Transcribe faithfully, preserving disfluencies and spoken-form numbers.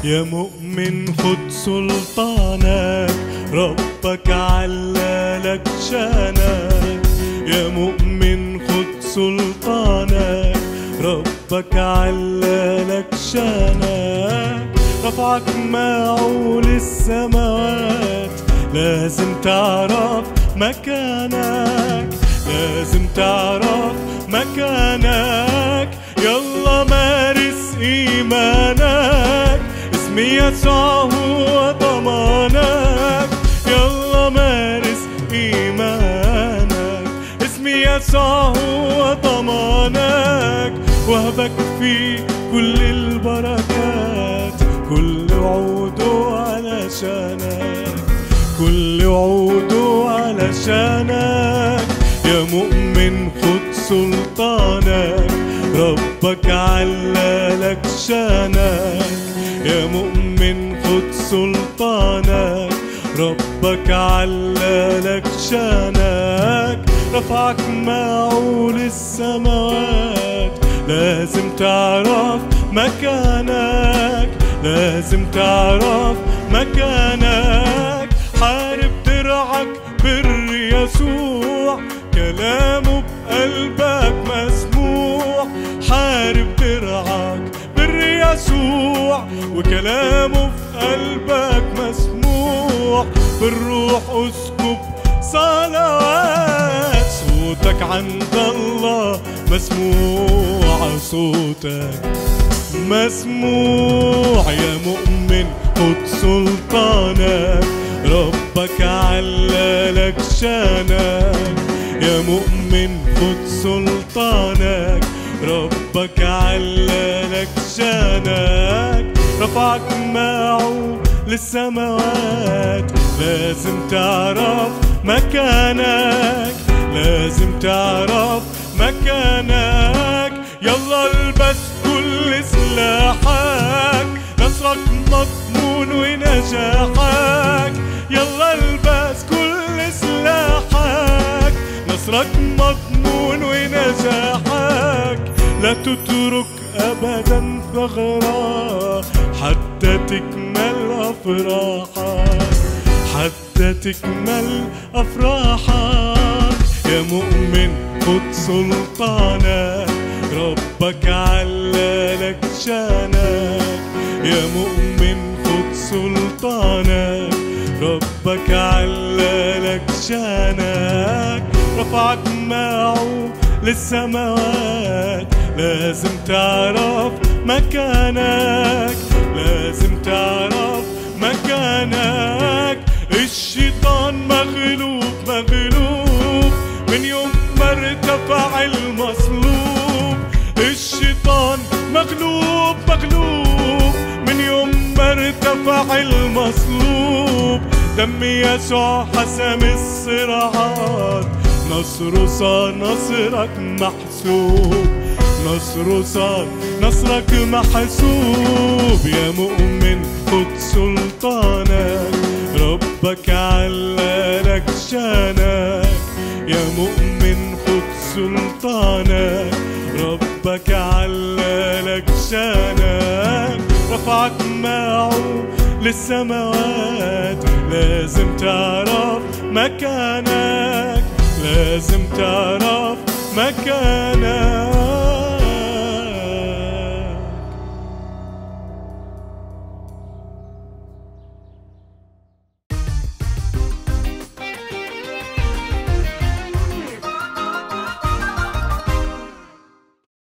يا مؤمن خد سلطانك، ربك علالك شانك. يا مؤمن خد سلطانك، ربك علالك شانك. رفعك معه للسماوات، لازم تعرف مكانك، لازم تعرف مكانك. يلا مارس إيمانك، اسم يسوع هو ضمانك. يلا مارس إيمانك، اسم يسوع هو ضمانك. وهبك في كل البركات، كل وعوده علشانك، كل وعوده علشانك. يا مؤمن خد سلطانك، ربك علالك شانك. يا مؤمن خد سلطانك، ربك علالك شانك. رفعك معه للسماوات، لازم تعرف مكانك، لازم تعرف مكانك. حارب درعك بر يسوع، كلامه بقلبك مسموع. حارب درعك بر يسوع، وكلامه في قلبك مسموع. بالروح اسكب صلوات، صوتك عند الله مسموع، صوتك مسموع. يا مؤمن خد سلطانك، ربك علالك شانك. يا مؤمن خد سلطانك، ربك علالك شانك. رفعك معه للسماوات، لازم تعرف مكانك، لازم تعرف مكانك. يلا البس كل سلاحك، نصرك مضمون ونجاحك. يلا البس كل سلاحك، نصرك مضمون ونجاحك. لا تترك أبدا ثغرة حتى تكمل أفراحك، حتى تكمل أفراحك. يا مؤمن خد سلطانك، ربك علالك شانك. يا مؤمن خد سلطانك، ربك علالك شانك. رفعك معه للسماوات، لازم تعرف مكانك، لازم تعرف مكانك. الشيطان مغلوب مغلوب من يوم ما ارتفع المصلوب. الشيطان مغلوب مغلوب من يوم ما ارتفع المصلوب. دم يسوع حسم الصراعات، نصره صار نصرك محسوب، نصره صار نصرك محسوب. يا مؤمن خد سلطانك، ربك علالك شانك. يا مؤمن خد سلطانك، ربك علالك شانك. رفعك معه للسماوات، لازم تعرف مكانك، لازم تعرف مكانك.